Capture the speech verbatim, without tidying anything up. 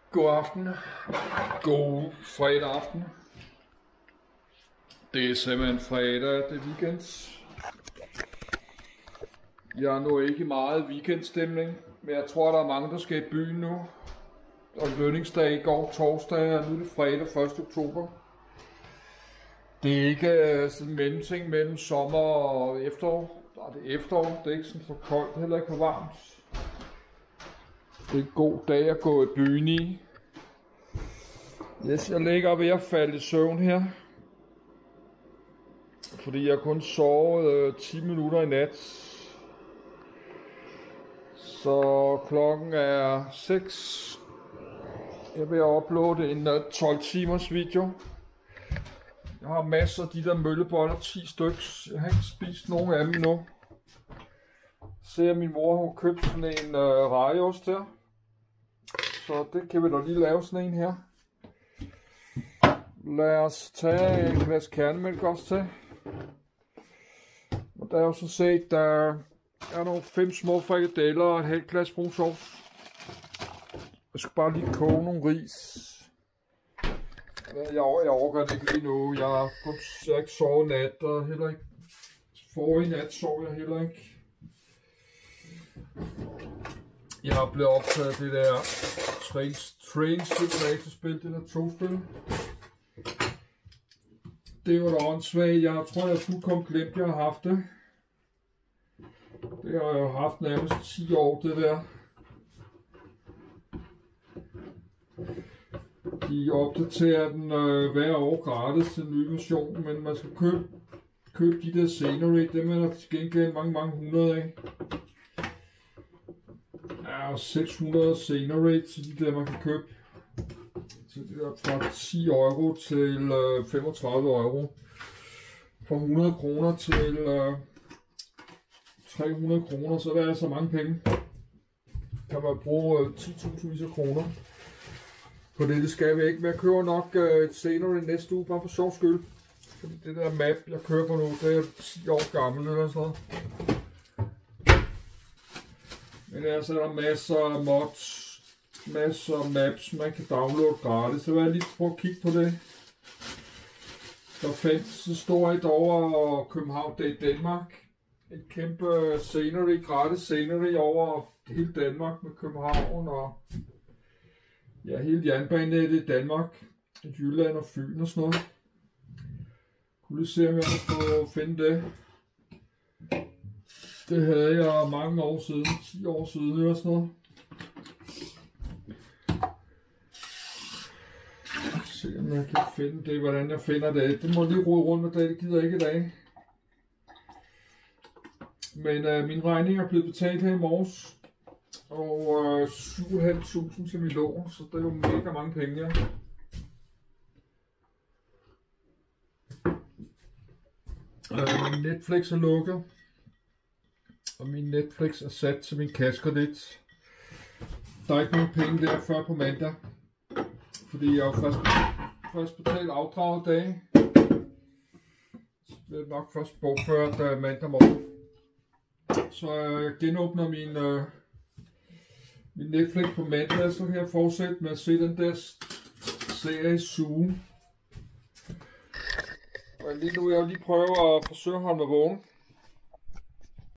God aften. God fredag aften. Det er simpelthen fredag, det er weekend. Jeg er nu ikke meget weekendstemning, men jeg tror, der er mange, der skal i byen nu. Og lønningsdag i går torsdag, og nu er det fredag første oktober. Det er ikke uh, sådan en mellemting mellem sommer og efterår. Nej, det er efterår, det er ikke sådan for koldt, heller ikke for varmt. Det er en god dag at gå i byen i. Yes, jeg ligger ved at falde i søvn her. Fordi jeg kun sovet øh, ti minutter i nat. Så klokken er seks. Jeg vil uploade en uh, tolv timers video. Jeg har masser af de der mølleboller, ti styks. Jeg har ikke spist nogen af dem endnu. Ser min mor har købt sådan en uh, rejeost her. Så det kan vi da lige lave sådan en her. Lad os tage en glas kernemælk også til. Og der er jo så set, der er nogle fem små frikadeller og et halvt glas brun sovs. Jeg skal bare lige koge nogle ris. Jeg, jeg overgår det ikke lige nu. Jeg har kun jeg har ikke sovet nat, og heller ikke forrige nat sov jeg heller ikke. Jeg har blevet optaget det der Train, train Simulator-spil, det der togspil. Det var da åndssvagt. Jeg tror, jeg fuldkommen glemt, jeg har haft det. Det har jeg jo haft nærmest ti år, det der. De opdaterer den øh, hver år gratis til en ny version, men man skal købe, købe de der scenery, dem er der til gengæld mange, mange hundrede af. Ja, seks hundrede scenery til de der, man kan købe. Så det er fra ti euro til øh, femogtredive euro. Fra hundrede kroner til øh, tre hundrede kroner, så der er så mange penge. Kan man bruge øh, ti tusind af kroner. På det, det skal vi ikke, men jeg kører nok øh, et senere næste uge, bare for sjov skyld. Fordi det der map, jeg kører på nu, det er ti år gammel eller sådan noget. Men altså, der er masser af mods. Masser af maps, man kan downloade gratis. Så vil jeg lige prøve at kigge på det. Der fandt så står et over København, det er i Danmark. Et kæmpe scenery, gratis scenery over hele Danmark med København og ja, hele jernbanenettet i Danmark, Jylland og Fyn og sådan noget. Jeg kunne lige se, om jeg kunne finde det. Det havde jeg mange år siden, ti år siden eller sådan noget. Se om jeg kan finde det, hvordan jeg finder det. Det må jeg lige rode rundt med det, det gider jeg ikke i dag. Men øh, min regning er blevet betalt her i morges. Og øh, syv tusind fem hundrede til min lån, så det er jo mega mange penge, ja. Øh, min Netflix er lukket. Og min Netflix er sat til min kassekredit. Der er ikke nogen penge der før på mandag. Fordi jeg har først, først betalt afdraget dag. Så bliver det nok først bogført uh, mandag morgen. Så jeg genåbner min, uh, min Netflix på mandag, så kan jeg fortsætte med at se den der serie Zoom. Og lige nu vil jeg lige prøve at forsøge at holde mig vågen.